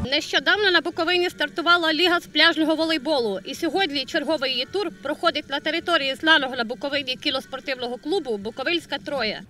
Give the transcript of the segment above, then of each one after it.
Нещодавно на Буковині стартувала Ліга з пляжного волейболу. І сьогодні черговий її тур проходить на території знаного на Буковині кілоспортивного клубу «Буковинська Троє».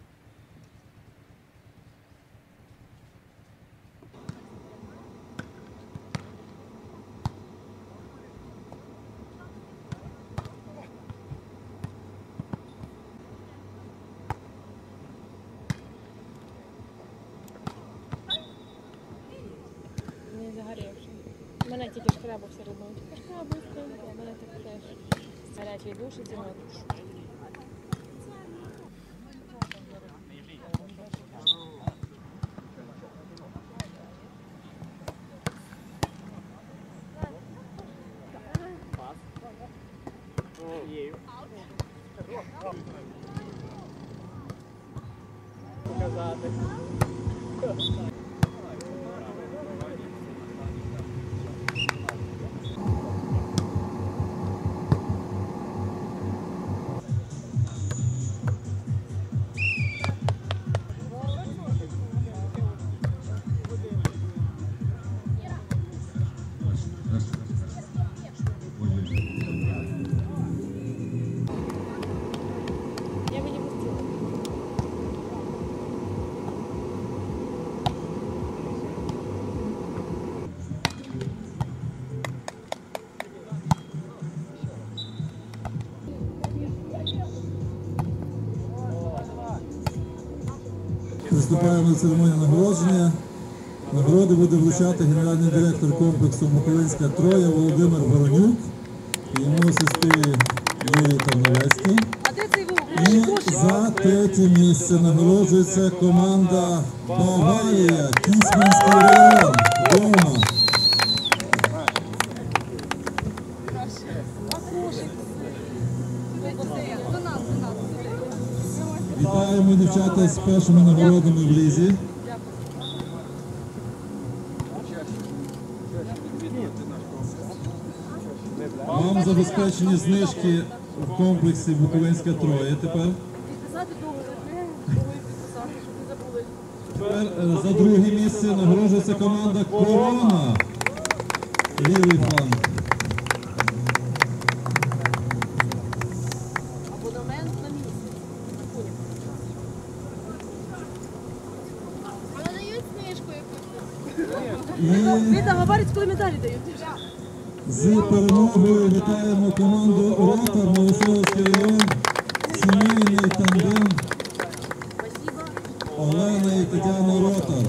Не загорівши. Мене тільки шкрабу все одно. Тільки шкрабу, а мене так теж. Гарячий душ і зимой душ. Показати. Приступаємо до церемонії нагородження. Нагороди буде вручати генеральний директор комплексу «Буковинська Троя» Володимир Воронюк і йому сестри Юрій Тарновецький. І за третє місце нагороджується команда «Баварія», Тісманський район, вдома. Вітаємо дівчата з першими нагородами в лізі. Вам забезпечені знижки в комплексі «Буковинська Троє» тепер. Тепер за друге місце нагороджується команда «Корона», лівий фланг. Він говорить, коли медалі дають. З перемогою вітаємо команду «Ротар», Новоселицький район, сімейний тандем Олена і Тетяна Ротар.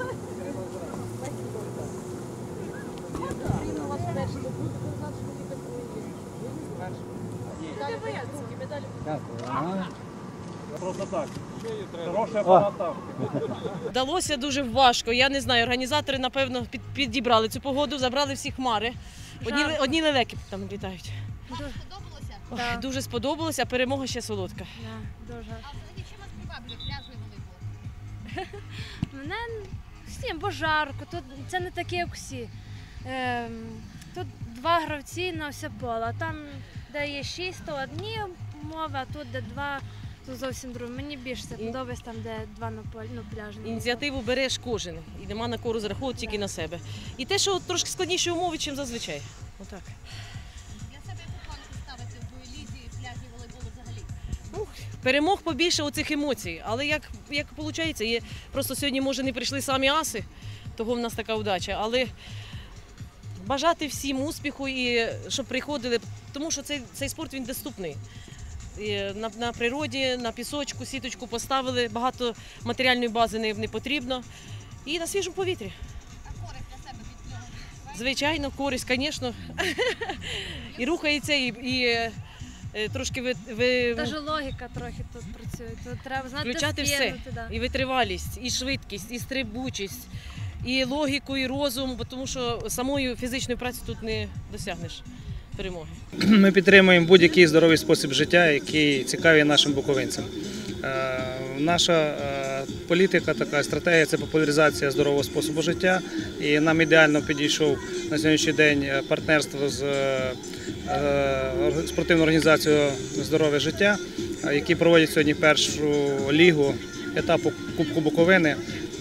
Просто так. Хороший апарат там. Вдалося дуже важко. Я не знаю, організатори, напевно, підібрали цю погоду, забрали всі хмари. Одні лелеки там літають. Дуже сподобалося? Ой, дуже сподобалося, перемога ще солодка. Дуже. А взагалі, чим вас приваблює пляжний волейбол? Мене всім, бо жарко, тут це не таке, як всі. Тут два гравці на все поле, а там, де є 6, то одні умови, а тут, де два, то зовсім друге. Мені більше це подобається там, де два на полі, пляжні. Ініціативу береш кожен, і нема на кого розраховувати, тільки на себе. І те, що трошки складніші умови, ніж зазвичай. Отак. Для себе яку планку ставити в лізі пляжний волейболу взагалі? Ну, перемог побільше оцих емоцій, але як виходить, просто сьогодні, може, не прийшли самі аси, того в нас така удача, але бажати всім успіху і щоб приходили, тому що цей спорт, він доступний. На природі, на пісочку, сіточку поставили, багато матеріальної бази не потрібно і на свіжому повітрі. А користь для себе від цього? Звичайно, користь, звісно, і рухається, і трошки Даже логіка трохи тут працює. Тут треба знати, включати все. Да. І витривалість, і швидкість, і стрибучість, і логіку, і розум, тому що самою фізичною працею тут не досягнеш перемоги. Ми підтримуємо будь-який здоровий спосіб життя, який цікавий нашим буковинцям. Наша політика, така стратегія – це популяризація здорового способу життя. І нам ідеально підійшов на сьогоднішній день партнерство з спортивною організацією «Здорове життя», які проводять сьогодні першу лігу етапу Кубку Буковини.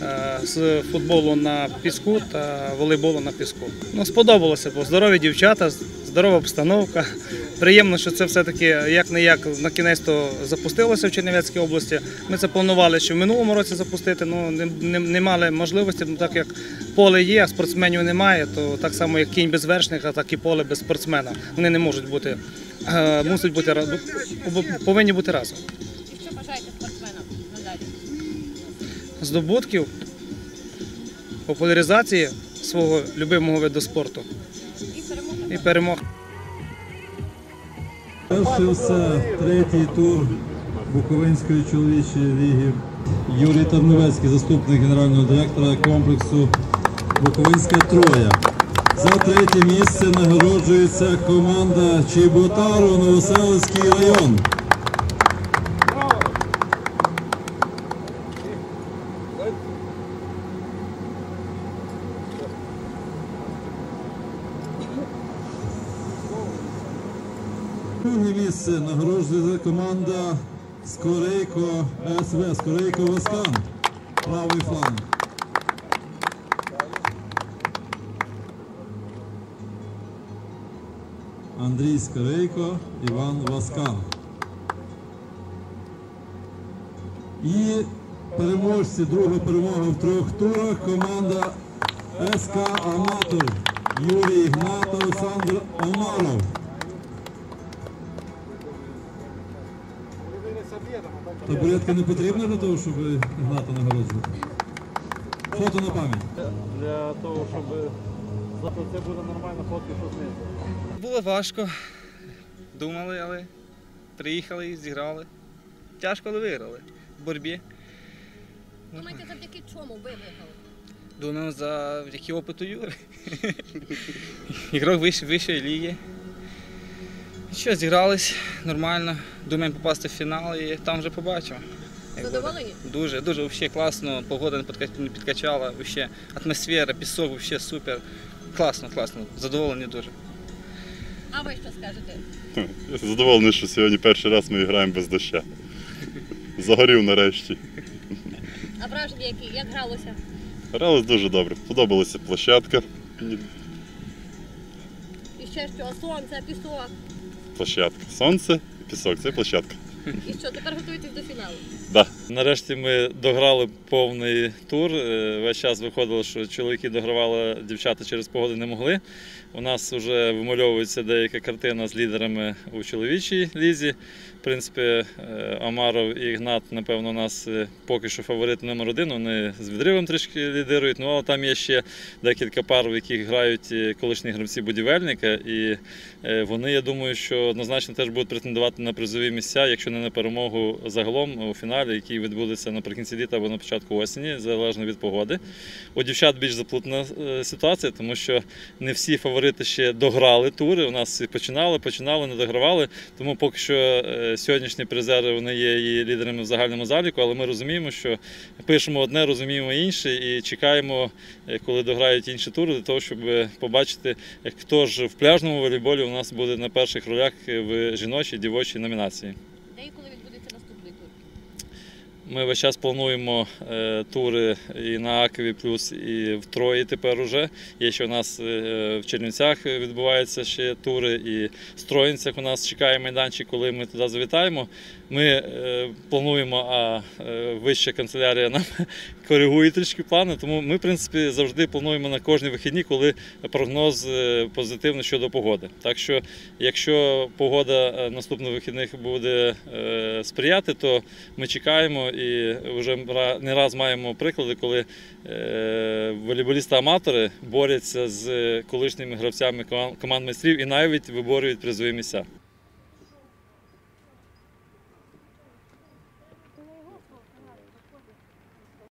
з футболу на піску та волейболу на піску. Ну, сподобалося, бо здорові дівчата, здорова обстановка. Приємно, що це все-таки як-не-як на кінець-то запустилося в Чернівецькій області. Ми це планували ще в минулому році запустити, але не мали можливості, так як поле є, а спортсменів немає, то так само як кінь без вершника, так і поле без спортсмена. Вони не можуть бути, повинні бути разом. І що бажаєте спортсменам надалі? Здобутків, популяризації свого любимого виду спорту і перемог. Завершився третій тур Буковинської чоловічої ліги. Юрій Тарновецький, заступник генерального директора комплексу Буковинська Троя. За третє місце нагороджується команда Чеботару, Новоселицький район. Друге місце нагороджується команда Скорейко СВ, Скорейко Воскан, правий фланг. Андрій Скорейко, Іван Воскан. І переможці, друга перемога в 3 турах, команда СК Аматор, Юрій Ігнат, Олександр Омаров. Табуретка не потрібна для того, щоб Ігната нагороджувати? Фото на пам'ять. Для того, щоб завтра це буде нормально, фотки тут не. Було важко, думали, але приїхали і зіграли. Тяжко, але виграли в боротьбі. Думаєте, завдяки чому ви виграли? Думаємо, завдяки опиту Юри. Ігрок вищої ліги. Що, зігрались нормально, думаємо попасти в фінал і там вже побачимо. Задоволені? Дуже, дуже взагалі класно, погода не підкачала, взагалі, атмосфера, пісок, взагалі супер. Класно, класно, задоволені дуже. А ви що скажете? Я задоволений, що сьогодні перший раз ми граємо без дощу. Загорів нарешті. А враження які? Як гралося? Гралось дуже добре, подобалася площадка. І ще що? Сонце, пісок. Площадка. Сонце і пісок, це площадка. І що, тепер готуєтесь до фіналу? Да. Нарешті ми дограли повний тур. Весь час виходило, що чоловіки догравали, дівчата через погоду не могли. У нас вже вимальовується деяка картина з лідерами у чоловічій лізі. В принципі, Омаров і Ігнат, напевно, у нас поки що фаворит номер 1. Вони з відривом трішки лідирують. Ну, але там є ще декілька пар, в яких грають колишні гравці будівельника. І вони, я думаю, що однозначно теж будуть претендувати на призові місця, якщо не на перемогу загалом у фіналі, який відбудеться наприкінці літа або на початку осені, залежно від погоди. У дівчат більш заплутана ситуація, тому що не всі фаворити ще дограли тури. У нас починали, не догравали. Тому поки що сьогоднішні призери вони є і лідерами в загальному заліку, але ми розуміємо, що пишемо одне, розуміємо інше і чекаємо, коли дограють інші тури, для того, щоб побачити, хто ж в пляжному волейболі у нас буде на перших ролях в жіночій, дівочій номінації. Де і коли відбудеться наступний тур? Ми весь час плануємо тури і на Акові, плюс і в Трої тепер уже. Є ще у нас в Чернівцях відбуваються ще тури, і в Троїнцях у нас чекає майданчик, коли ми туди завітаємо. Ми плануємо, а вища канцелярія нам коригує трішки плани, тому ми, в принципі, завжди плануємо на кожні вихідні, коли прогноз позитивний щодо погоди. Так що, якщо погода наступних вихідних буде сприяти, то ми чекаємо і вже не раз маємо приклади, коли волейболісти-аматори борються з колишніми гравцями команд майстрів і навіть виборюють призові місця.